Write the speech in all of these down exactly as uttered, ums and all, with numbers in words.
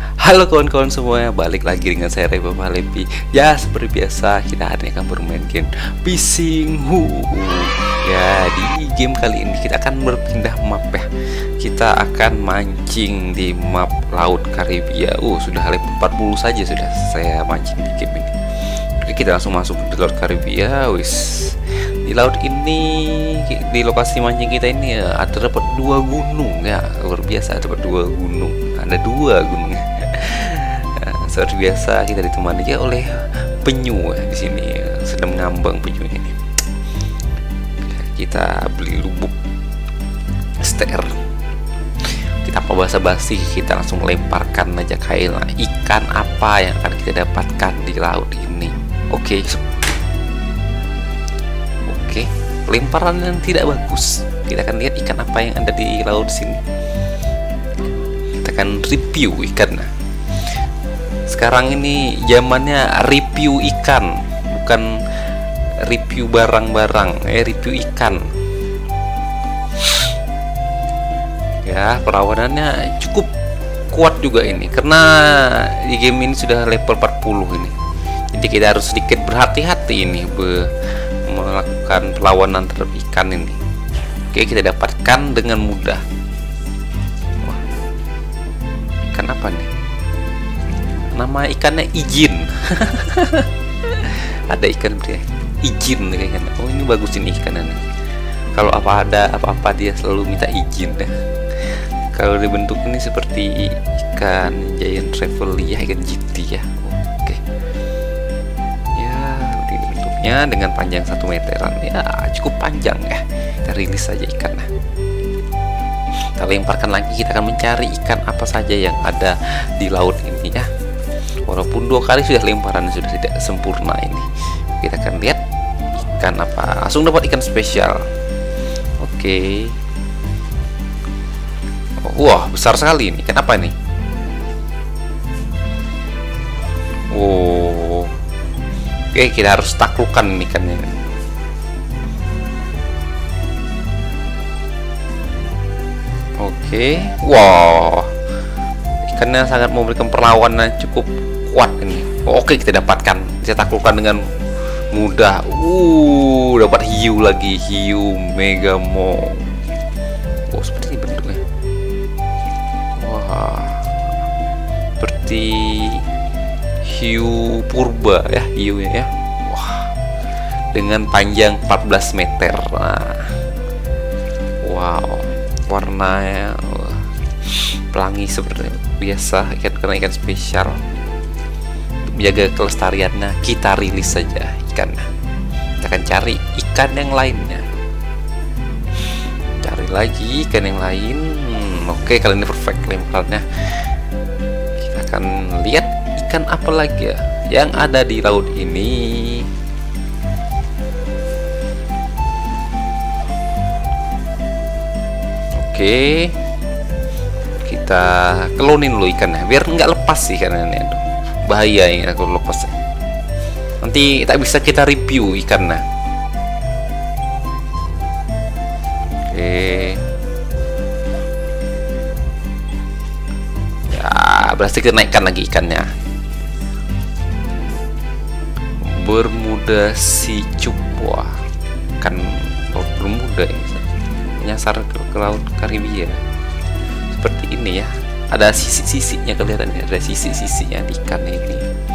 Halo kawan-kawan semua, balik lagi dengan saya Reba Malepi. Ya, seperti biasa kita hari ini akan bermain game Fishing Hoo. Ya, di game kali ini kita akan berpindah map ya. Kita akan mancing di map Laut Karibia. Uh, sudah level empat puluh saja sudah saya mancing di game ini. Oke, kita langsung masuk di Laut Karibia. Wis. Di laut ini, di lokasi mancing kita ini ya, ada dapat dua gunung ya, luar biasa, dapat dua gunung, ada dua gunung. Nah, seperti biasa kita ditemani ya oleh penyu ya, di sini ya, sedang ngambang penyu ini. Kita beli lubuk ster. Kita apa basa-basi, kita langsung lemparkan aja kail. Nah, ikan apa yang akan kita dapatkan di laut ini? Oke. Oke, lemparan yang tidak bagus. Kita akan lihat ikan apa yang ada di laut sini. Kita akan review ikan. Sekarang ini zamannya review ikan, bukan review barang-barang. Eh, review ikan. Ya, perawanannya cukup kuat juga ini, karena di game ini sudah level empat puluh ini. Jadi kita harus sedikit berhati-hati ini be melakukan perlawanan terhadap ikan ini. Oke, kita dapatkan dengan mudah. Wah, ikan apa nih? Nama ikannya Ijin. Ada ikan dia Ijin kayaknya. Oh, ini bagus ini ikannya. Kalau apa ada apa-apa dia selalu minta izin deh. Kalau dibentuk ini seperti ikan giant revelia, ikan G T ya. Ya, dengan panjang satu meteran ya, cukup panjang ya. Kita rilis saja ikannya. Kita lemparkan lagi, kita akan mencari ikan apa saja yang ada di laut ini ya. Walaupun dua kali sudah lemparan sudah tidak sempurna ini. Kita akan lihat ikan apa. Langsung dapat ikan spesial. Oke. Oh, wah, besar sekali ini. Ikan apa ini? Oh. Oke, kita harus taklukkan ikannya. Oke, wow, ikannya sangat memberikan perlawanan cukup kuat ini. Oke, kita dapatkan, bisa taklukkan dengan mudah. Uh, dapat hiu lagi, hiu megamo. Oh, seperti ini bentuknya. Wah, seperti hiu purba ya, hiu ya. Wah, dengan panjang empat belas meter. Nah, wow, warnanya wah, pelangi seperti biasa. Ikan karena ikan spesial. Untuk menjaga kelestariannya, kita rilis saja ikannya. Kita akan cari ikan yang lainnya. Cari lagi ikan yang lain. Hmm, oke, kali ini perfect lemparannya. Kita akan lihat ikan apa lagi ya yang ada di laut ini. Oke, kita kelonin dulu ikannya biar nggak lepas sih, karena ini aduh, bahaya ini kalau lepas nanti tak bisa kita review ikannya. Oke ya, berarti kita naikkan lagi ikannya. Bermuda si cupwa kan bermuda ini menyasar ke, ke laut Karibia seperti ini ya. Ada sisi-sisinya kelihatan ya, ada sisi-sisinya di ikan ini.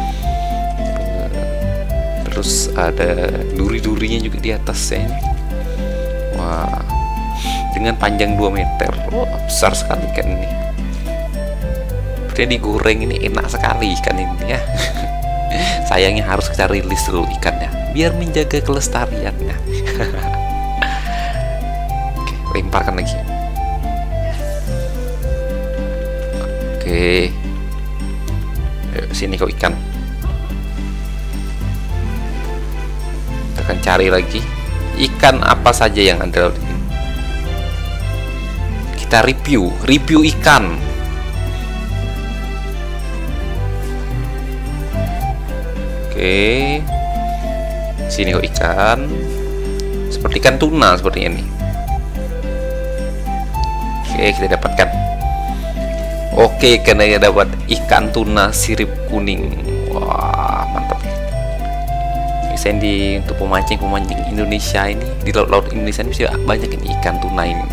Terus ada duri-durinya juga di atasnya ini. Wah, dengan panjang dua meter. Wah, besar sekali ikan ini. Sepertinya digoreng ini enak sekali ikan ini ya. Sayangnya harus kita rilis dulu ikannya biar menjaga kelestariannya. Oke, lemparkan lagi. Oke, ayo sini kau ikan. Kita akan cari lagi ikan apa saja yang ada di sini. Kita review, review ikan. Oke, sini kok ikan, seperti ikan tuna seperti ini. Oke, kita dapatkan. Oke, karena ya dapat ikan tuna sirip kuning. Wah, mantap. Bisa di untuk pemancing-pemancing Indonesia ini, di laut-laut Indonesia ini bisa banyak ini ikan tuna ini.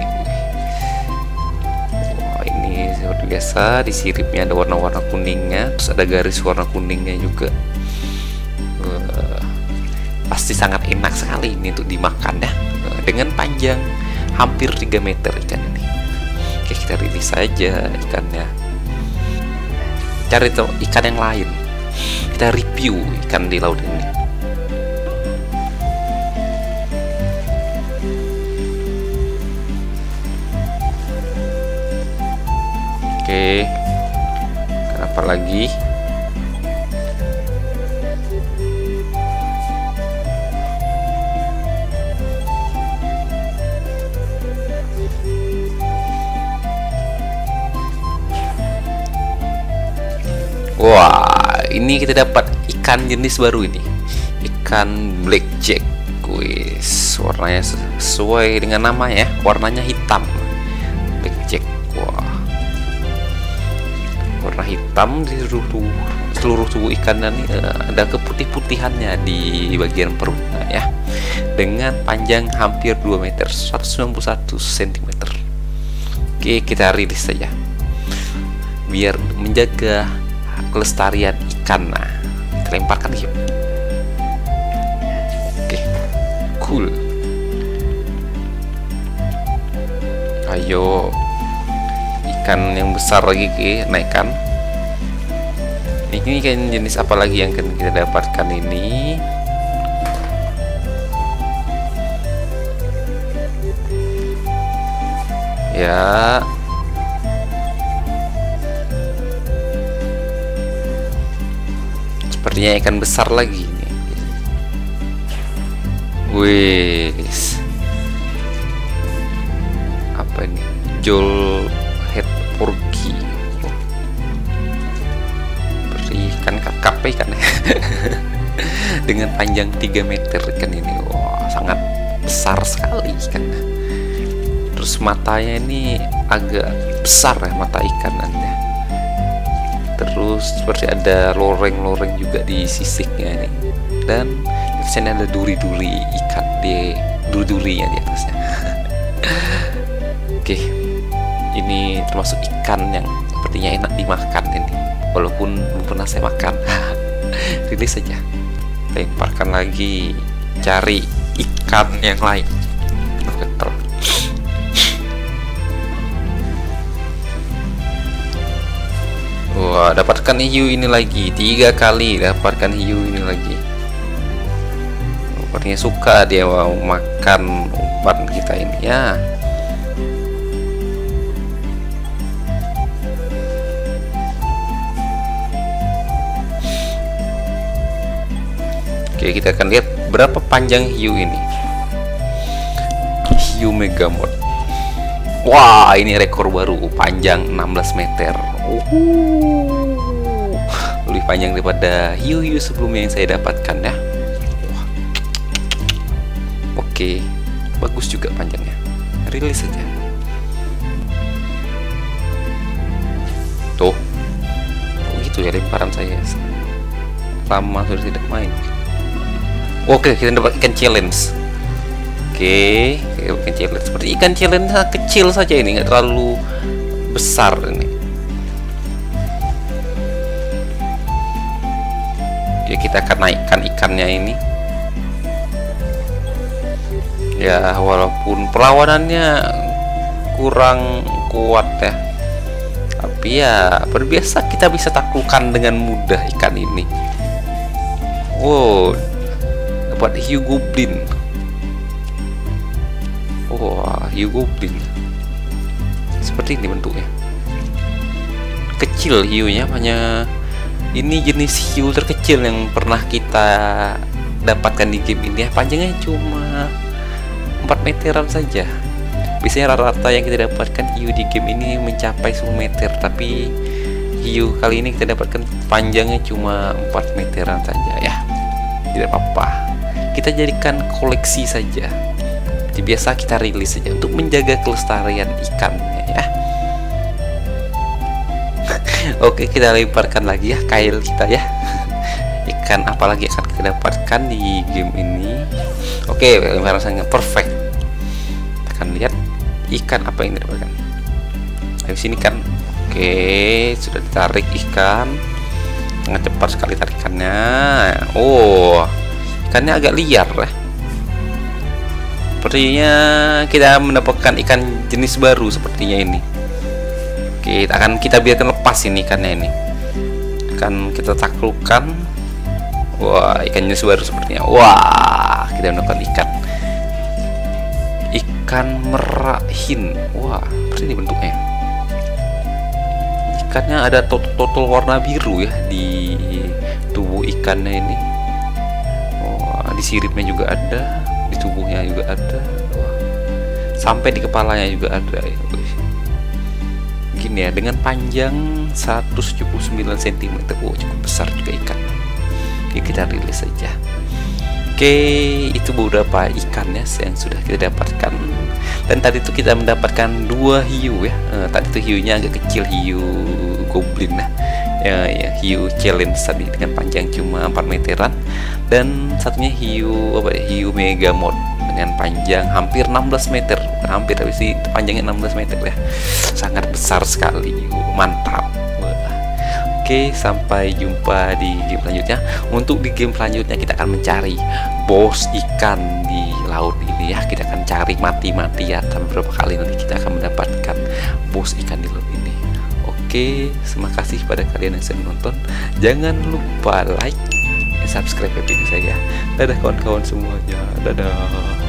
Wah, ini seperti biasa di siripnya ada warna-warna kuningnya, terus ada garis warna kuningnya juga. Wah, pasti sangat enak sekali ini untuk dimakan ya. Dengan panjang hampir tiga meter ikan ini. Oke, kita rilis saja ikannya. Cari tuh ikan yang lain. Kita review ikan di laut ini. Oke. Kenapa lagi? Wah, ini kita dapat ikan jenis baru ini, ikan blackjack. Wis, warnanya sesuai dengan namanya, warnanya hitam. Blackjack. Wah, warna hitam di seluruh tubuh, seluruh tubuh ikan dan ada keputih-putihannya di bagian perutnya ya. Dengan panjang hampir dua meter, seratus sembilan puluh satu sentimeter. Oke, kita rilis saja. Biar menjaga kelestarian ikan. Nah, kita lemparkan yuk. Oke, cool. Ayo, ikan yang besar lagi ke naikkan. Ini ikan jenis apa lagi yang akan kita dapatkan ini? Ya, sepertinya ikan besar lagi nih. Wis, apa ini? Jol head porgy. Oh, seperti ikan kakap ikan dengan panjang tiga meter ikan ini. Wah, sangat besar sekali ikannya. Terus matanya ini agak besar ya, mata ikanannya. Terus seperti ada loreng-loreng juga di sisiknya ini, dan di sini ada duri-duri ikan di duri-durinya di atasnya. Oke, ini termasuk ikan yang sepertinya enak dimakan ini, walaupun belum pernah saya makan. Rilis saja, lemparkan lagi, cari ikan yang lain. Oke, wah, dapatkan hiu ini lagi, tiga kali dapatkan hiu ini lagi. Sepertinya suka dia mau makan umpan kita ini ya. Oke, kita akan lihat berapa panjang hiu ini. Hiu megamod. Wah, ini rekor baru, panjang enam belas meter. Uhuh. Lebih panjang daripada hiu-hiu sebelumnya yang saya dapatkan ya. Wah. Oke, bagus juga panjangnya. Rilis saja. Tuh, oh gitu ya lemparan saya. Lama sudah tidak main. Oke, kita dapat ikan challenge. Oke, ikan challenge seperti ikan challenge kecil saja ini, nggak terlalu besar ini. Ya, kita akan naikkan ikannya ini. Ya, walaupun perlawanannya kurang kuat ya, tapi ya berbiasa kita bisa taklukkan dengan mudah ikan ini. Wow, dapat hiu goblin. Wah, hiu goblin. Seperti ini bentuknya. Kecil hiunya, hanya ini jenis hiu terkecil yang pernah kita dapatkan di game ini ya. Panjangnya cuma empat meteran saja. Biasanya rata-rata yang kita dapatkan hiu di game ini mencapai sepuluh meter, tapi hiu kali ini kita dapatkan panjangnya cuma empat meteran saja ya. Tidak apa-apa, kita jadikan koleksi saja. Biasa kita rilis saja untuk menjaga kelestarian ikannya ya. Oke, kita lemparkan lagi ya kail kita ya. Ikan apalagi akan kita dapatkan di game ini? Oke, lemparan sangat perfect. Kita akan lihat ikan apa yang didapatkan. Dari sini kan, oke, sudah ditarik ikan. Sangat cepat sekali tarikannya. Oh, ikannya agak liar ya. Sepertinya kita mendapatkan ikan jenis baru sepertinya ini. Oke, kita akan kita biarkan lepas ini ikannya ini. Akan kita taklukkan. Wah, ikan jenis baru sepertinya. Wah, kita mendapatkan ikan. Ikan merahin. Wah, seperti ini bentuknya. Ikannya ada total warna biru ya di tubuh ikannya ini. Wah, di siripnya juga ada. Di tubuhnya juga ada. Wah. Sampai di kepalanya juga ada ya. Gini ya, dengan panjang seratus tujuh puluh sembilan sentimeter. Oh, cukup besar juga ikan. Oke, kita rilis saja. Oke, itu beberapa ikannya yang sudah kita dapatkan. Dan tadi itu kita mendapatkan dua hiu ya. Eh, tadi itu hiunya agak kecil, hiu goblin lah. Ya, ya, hiu challenge tadi dengan panjang cuma empat meteran, dan satunya hiu apa ya, hiu megamod dengan panjang hampir enam belas meter. Bukan hampir, tapi sih panjangnya enam belas meter ya. Sangat besar sekali. Mantap. Oke, sampai jumpa di game selanjutnya. Untuk di game selanjutnya kita akan mencari bos ikan di laut ini ya. Kita akan cari mati-matian sampai beberapa kali nanti kita akan mendapatkan bos ikan di laut ini. Oke, terima kasih pada kalian yang sudah menonton. Jangan lupa like dan subscribe video saya. Dadah kawan-kawan semuanya. Dadah.